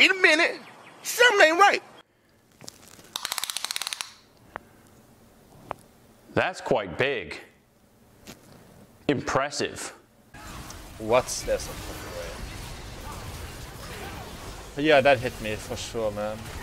wait a minute. Something ain't right. That's quite big. Impressive. What's this? Yeah, that hit me for sure, man.